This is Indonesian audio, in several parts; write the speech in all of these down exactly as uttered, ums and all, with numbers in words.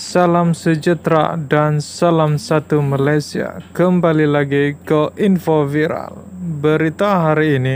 Salam sejahtera dan salam satu Malaysia. Kembali lagi ke Info Viral. Berita hari ini,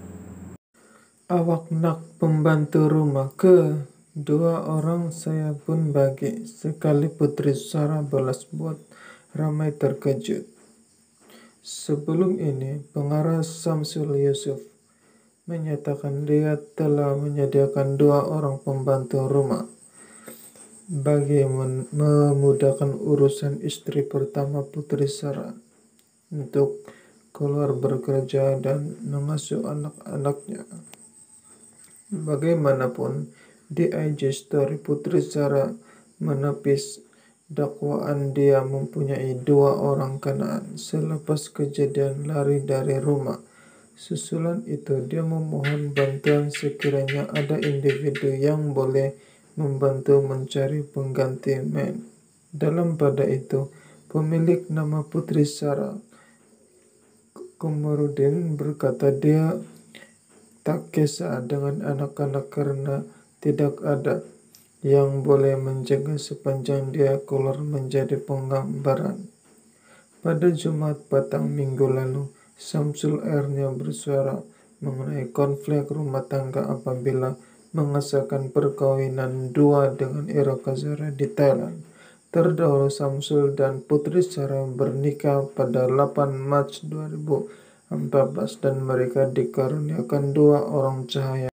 awak nak pembantu rumah ke dua orang saya pun bagi. Sekali Putri Sarah balas buat ramai terkejut. Sebelum ini, pengarah Samsul Yusuf menyatakan dia telah menyediakan dua orang pembantu rumah bagi memudahkan urusan istri pertama Putri Sarah untuk keluar bekerja dan mengasuh anak-anaknya. Bagaimanapun, di I G Story Putri Sarah menepis dakwaan dia mempunyai dua orang Kanaan selepas kejadian lari dari rumah. Susulan itu, dia memohon bantuan sekiranya ada individu yang boleh membantu mencari pengganti Men. Dalam pada itu, pemilik nama Putri Sarah, Komarudin, berkata dia tak kisah dengan anak-anak karena tidak ada yang boleh menjaga sepanjang dia keluar menjadi penggambaran. Pada Jumat petang minggu lalu, Samsul akhirnya bersuara mengenai konflik rumah tangga apabila mengesahkan perkawinan dua dengan Ira Kazara di Thailand. Terdahulu Samsul dan Putri Sarah bernikah pada delapan Maret dua ribu empat belas dan mereka dikaruniakan dua orang cahaya.